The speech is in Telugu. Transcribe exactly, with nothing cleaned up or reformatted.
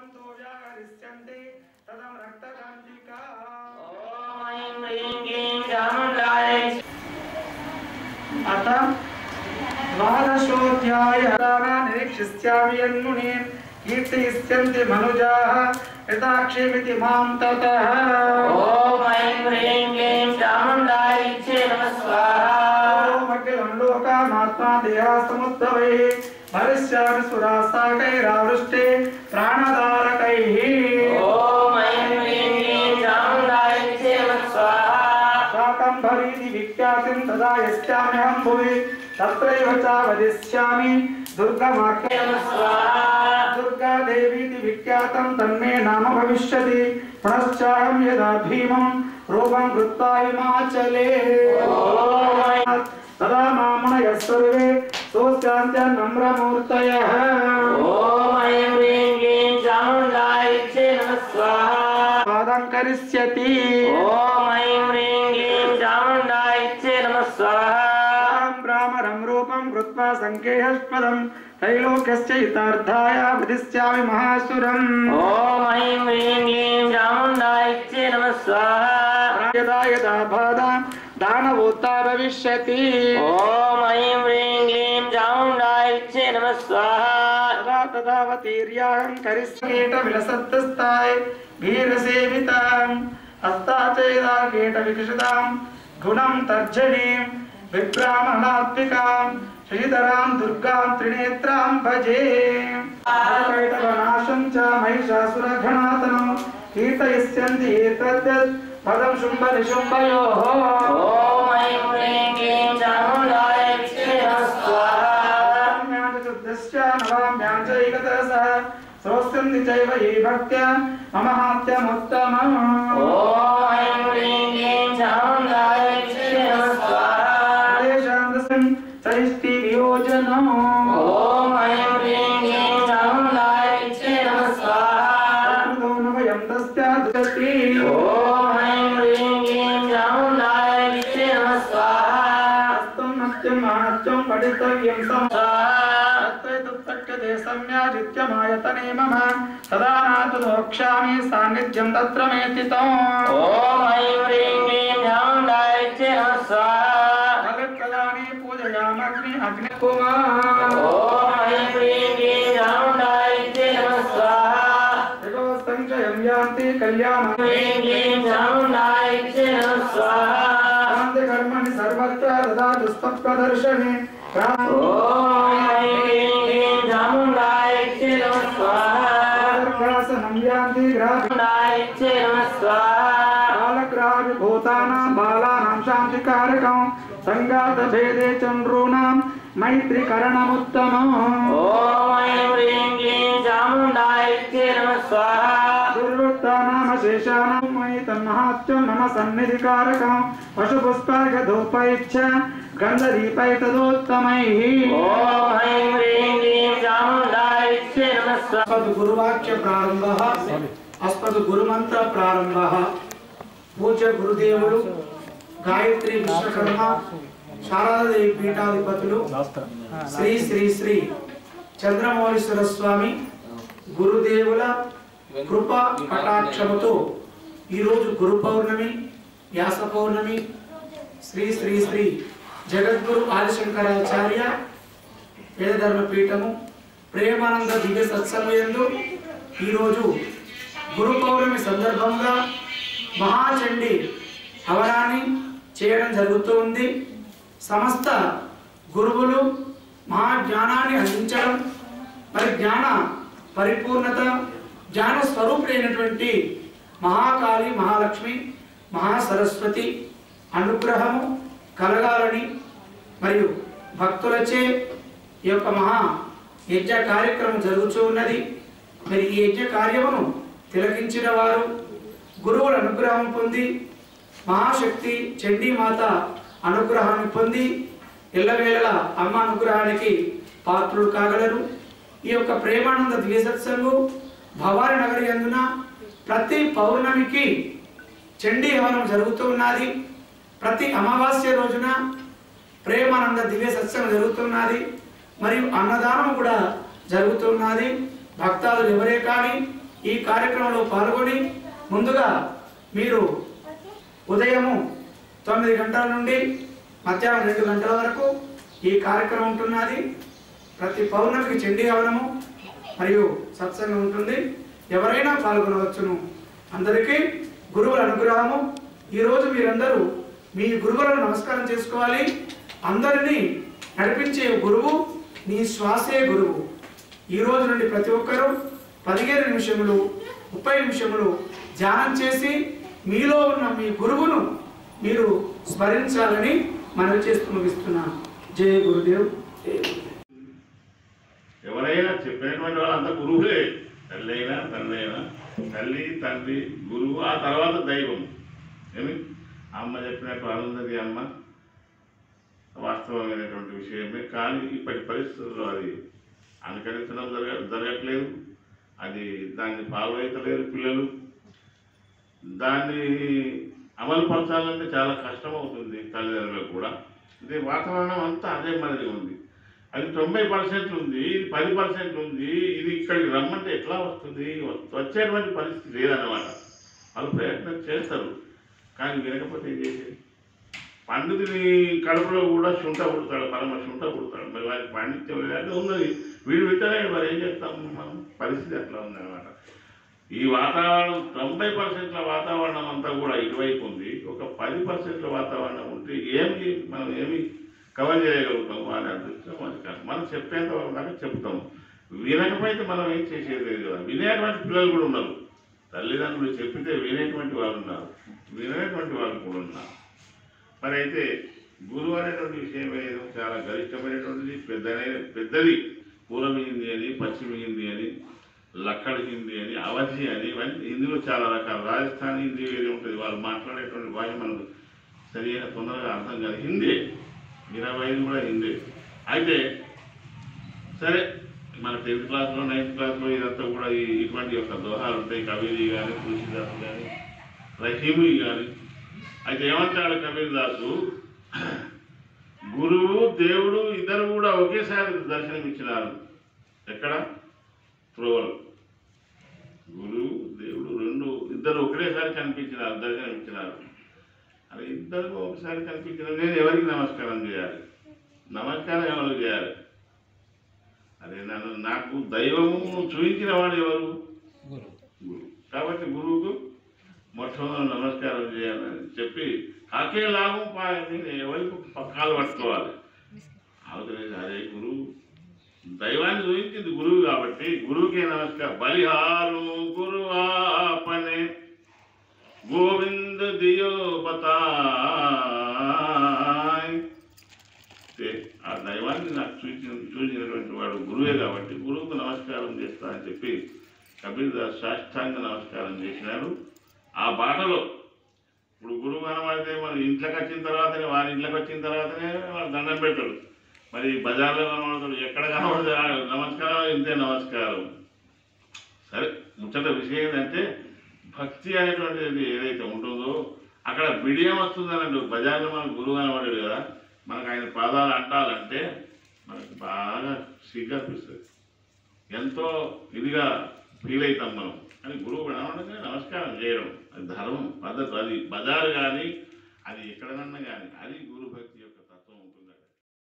भवन्तो व्याहरिष्यन्ति तदं रक्तकान्तिका ओम ऐं ह्रीं क्लीं चामुण्डायै अथ द्वादशोऽध्यायः निरीक्षिष्यामि यन्मुनीन् कीर्तयिष्यन्ति मनुजाः यथाक्षेमिति मां ततः ओम ऐं ह्रीं क्लीं चामुण्डायै नमः स्वाहा ओम अखिलं लोकामात्मा देहासमुद्भवैः भरिष्यामि सुरासाकैरावृष्टे प्राणधारकैः ओम ऐं ह्रीं क्लीं चामुण्डायै नमः स्वाहा शाकम्भरीति विख्यातिं तदा यस्याम्यहं भुवि तत्रैव च वदिष्यामि दुर्गमाख्ये नमः स्वाहा दुर्गा देवीति विख्यातं तन्मे नाम भविष्यति पुनश्चाहं यदा भीमं रूपं कृत्वा हिमाचले तदा मामुनयः सर्वे सोऽस्यान्त्य नम्रमूर्तयः ओम ऐं ह्रीं क्लीं चामुण्डायै नमः स्वाहा पादं करिष्यति ओम ऐं ह्रीं क्लीं चामुण्डायै नमः स्वाहा ब्राह्मणं रूपं कृत्वा संकेयस्पदं त्रैलोक्यस्य हितार्थाय वदिष्यामि महासुरम् ओम ऐं ह्रीं क्लीं चामुण्डायै नमः स्वाहा यदा यदा बाधा दानवोत्ता भविष्यति ओम ऐं ह्रीं क्लीं चामुण्डायै नमः स्वाहा तदा तदावतीर्याहं करिष्येटविलसत्तस्ताय वीरसेविताम् अस्ताचैदा केटविकसितां गुणं तर्जनीं विभ्रामणात्मिकां श्रीधरां दुर्गां त्रिनेत्रां भजे कैटवनाशं च महिषासुरघनातनं कीर्तयिष्यन्ति एतद्यत् पदं शुम्भनिशुम्भयोः ओम ऐं ह्रीं क्लीं चामुण्डायै नमः स्वाहा चतुर्दश्च नवाम्यां च एकदशः श्रोष्यन्ति चैव ये भक्त्या मम हात्यमुत्तमम् ओम ऐं ह्रीं क्लीं चामुण्डायै नमः स्वाहा देशान्तस्मिन् चैष्टि वियोजनम् ओम ऐं ह्रीं क्लीं चामुण्डायै नमः स्वाहा वयं तस्यादृशति ओम ऐं ह्रीं क्लीं चामुण्डायै नमः स्वाहा हस्तं नत्यं मानत्यं पठितव्यं तत्रैतुत्पक्यते सम्याजित्यमायतने मम तदा नातु दोक्षामि सान्निध्यं तत्र मे स्थितम् ओम ऐं ह्रीं क्लीं चामुण्डायै नमः स्वाहा फलप्रदाने पूजयामग्नि अग्निकुमार ओम ऐं ह्रीं क्लीं चामुण्डायै नमः स्वाहा संचयं यान्ति कल्याणं ह्रीं क्लीं चामुण्डायै नमः स्वाहा कर्मणि सर्वत्र तदा दुष्प्रदर्शने ओम ऐं ह्रीं क्लीं चामुण्डायै नमः स्वाहा ग्रासनं यान्ति चामुण्डायै नमः स्वाहा कालग्राभिभूतानां बालानां शान्तिकारकं सङ्गातभेदे चन्द्रूणां मैत्रीकरणमुत्तमम् ओम ऐं ह्रीं क्लीं चामुण्डायै नमः स्वाहा दुर्वृत्तानामशेषाणां मयि तन्महात्म्यं मम सन्निधिकारकं पशुपुष्पार्घधूपैश्च गन्धदीपैतदोत्तमैः ओम ऐं ह्रीं क्लीं चामुण्डायै नमः स्वाहा अस्मद्गुरुवाक्य प्रारंभः अस्मद्गुरुमन्त्र प्रारंभः पूज्य गुरुदेवुలు గాయత్రి విశ్వకర్మ శారదాదేవి పీఠాధిపతులు శ్రీ శ్రీ శ్రీ చంద్రమౌళీశ్వర స్వామి గురుదేవుల కృప కటాక్షముతో ఈరోజు గురు పౌర్ణమి వ్యాస పౌర్ణమి శ్రీ శ్రీ శ్రీ జగద్గురు ఆదిశంకరాచార్య వేదధర్మ పీఠము ప్రేమానంద దివ్య సత్సంగయందు ఈరోజు గురు పౌర్ణమి సందర్భంగా మహాచండి హవనాన్ని చేయడం జరుగుతుంది. సమస్త గురువులు మహా జ్ఞానాన్ని అందించడం మరి జ్ఞాన పరిపూర్ణత జ్ఞాన స్వరూపుడైనటువంటి మహాకాళి మహాలక్ష్మి మహాసరస్వతి అనుగ్రహము కలగాలని మరియు భక్తులచే ఈ యొక్క మహా యజ్ఞ కార్యక్రమం జరుగుతూ ఉన్నది. మరి ఈ యజ్ఞ కార్యమును తిలకించిన వారు గురువుల అనుగ్రహం పొంది మహాశక్తి చండీమాత అనుగ్రహాన్ని పొంది ఎల్లవేళ అమ్మ అనుగ్రహానికి పాత్రులు కాగలరు. ఈ యొక్క ప్రేమానంద దివ్య సత్సంగు భవాని నగరి అందున ప్రతి పౌర్ణమికి చండీ హవనం జరుగుతూ ఉన్నది. ప్రతి అమావాస్య రోజున ప్రేమానంద దివ్య సత్సంగం జరుగుతున్నది. మరియు అన్నదానం కూడా జరుగుతున్నది. భక్తాదులు ఎవరే కానీ ఈ కార్యక్రమంలో పాల్గొని ముందుగా మీరు ఉదయము తొమ్మిది గంటల నుండి మధ్యాహ్నం రెండు గంటల వరకు ఈ కార్యక్రమం ఉంటున్నది. ప్రతి పౌర్ణమికి చండీ హవనము మరియు సత్సంగం ఉంటుంది. ఎవరైనా పాల్గొనవచ్చును. అందరికీ గురువుల అనుగ్రహము. ఈరోజు మీరందరూ మీ గురువులను నమస్కారం చేసుకోవాలి. అందరినీ నడిపించే గురువు నీ శ్వాసే గురువు. ఈ రోజు నుండి ప్రతి ఒక్కరూ పదిహేను నిమిషములు ముప్పై నిమిషములు ధ్యానం చేసి మీలో ఉన్న మీ గురువును మీరు స్మరించాలని మనవి చేస్తూ ముగిస్తున్నాను. జయ గురుదేవ్. ఎవరైనా చెప్పినటువంటి వాళ్ళంతా గురువులే. తల్లి అయినా తండ్రి అయినా, తల్లి తండ్రి గురువు, ఆ తర్వాత దైవం. ఏమి అమ్మ చెప్పినట్టు అనున్నది అమ్మ వాస్తవమైనటువంటి విషయమే. కానీ ఇప్పటి పరిస్థితుల్లో అది అనుకరించడం జరగ జరగట్లేదు. అది దాన్ని ఫాలో అవుతలేరు పిల్లలు. దాన్ని అమలు పరచాలంటే చాలా కష్టం అవుతుంది తల్లిదండ్రులకు కూడా. ఇది వాతావరణం అంతా అదే మాదిరి ఉంది. అది తొంభై పర్సెంట్ ఉంది, ఇది పది పర్సెంట్ ఉంది. ఇది ఇక్కడికి రమ్మంటే ఎట్లా వస్తుంది? వచ్చేటువంటి పరిస్థితి లేదన్నమాట. వాళ్ళు ప్రయత్నం చేస్తారు కానీ వినకపోతే ఏం చేసేది? పండితుని కడుపులో కూడా శుంఠ పుడతాడు, పరమ శుంఠ పుడతాడు. మరి వారికి పాండిత్యం లేదంటే ఉన్నది, వీడు వింటలేడు. మరి ఏం చేస్తాం మనం? పరిస్థితి అట్లా ఉందన్నమాట. ఈ వాతావరణం తొంభై పర్సెంట్ల వాతావరణం అంతా కూడా ఇటువైపు ఉంది. ఒక పది పర్సెంట్ల వాతావరణం ఉంటే ఏమి మనం ఏమి కవర్ చేయగలుగుతాం? వారి అదృష్టం అది కాదు. మనం చెప్పేంత వరకు దాకా చెప్తాం. వినకపోతే మనం ఏం చేసేది లేదు కదా. వినేటువంటి పిల్లలు కూడా ఉన్నారు. తల్లిదండ్రులు చెప్పితే వినేటువంటి వాళ్ళు ఉన్నారు, వినేటువంటి వాళ్ళు కూడా ఉన్నారు. మరి అయితే గురువు అనేటువంటి విషయం ఏదో చాలా గరిష్టమైనటువంటిది, పెద్దనే పెద్దది. పూర్వం హిందీ అని, పశ్చిమ హిందీ అని, లక్కడి హిందీ అని, అవధి అని, ఇవన్నీ హిందీలో చాలా రకాల. రాజస్థానీ హిందీ వేరే ఉంటుంది. వాళ్ళు మాట్లాడేటువంటి భాష మనకు సరిగా తొందరగా అర్థం కాదు. హిందీ ఇరవై ఐదు కూడా హిందీ. అయితే సరే, మన టెన్త్ క్లాస్లో నైన్త్ క్లాస్లో ఇదంతా కూడా ఈ ఇటువంటి యొక్క దోహాలు ఉంటాయి. కబీరి కానీ, తులసిదాసు కానీ, రహీమి కానీ. అయితే ఏమంటాడు కబీర్దాసు? గురువు దేవుడు ఇద్దరు కూడా ఒకేసారి దర్శనమిచ్చినారు. ఎక్కడ? త్రోవలు. గురువు దేవుడు రెండు ఇద్దరు ఒకేసారి కనిపించినారు, దర్శనమిచ్చినారు. అది ఇద్దరు ఒకసారి కనిపించిన నేను ఎవరికి నమస్కారం చేయాలి? నమస్కారం ఎవరు చేయాలి? అదే నన్ను నాకు దైవము చూపించిన వాడు ఎవరు? గురువు. కాబట్టి గురువుకు మొట్టమొదటి నమస్కారం చేయాలని చెప్పి కాకే లాభం నేను ఎవరికి పక్కాలు పట్టుకోవాలి. అవతలే అదే గురువు దైవాన్ని చూపించింది గురువు కాబట్టి గురువుకే నమస్కారం. బలిహారు గురువాపనే గోవింద దియో బతాయ్. ఆ దైవాన్ని నాకు చూసిన చూసినటువంటి వాడు గురువే కాబట్టి గురువుకు నమస్కారం చేస్తా అని చెప్పి కబీర్దాస్ సాష్టాంగ నమస్కారం చేసినాడు. ఆ బాటలో ఇప్పుడు గురువు కనబడితే మన ఇంట్లోకి వచ్చిన తర్వాతనే వారి ఇంట్లోకి వచ్చిన తర్వాతనే వాడు దండం పెట్టాడు. మరి బజార్లో కనబడతాడు, ఎక్కడ కనబడతాడు నమస్కారం, ఇంతే నమస్కారం. సరే, ముచ్చట విషయం ఏంటంటే భక్తి అనేటువంటిది ఏదైతే ఉంటుందో అక్కడ బిడియం వస్తుందనండి. బజార్లో మనకు గురువు కనబడాడు కదా, మనకు ఆయన పాదాలు అంటాలంటే మనకు బాగా సిగ్గు అనిపిస్తుంది, ఎంతో ఇదిగా ఫీల్ అవుతాం మనం. అని గురువు కనబడగానే నమస్కారం చేయడం అది ధర్మం, పద్ధతి. అది బజారు కానీ అది ఎక్కడనన్నా కానీ అది గురు భక్తి.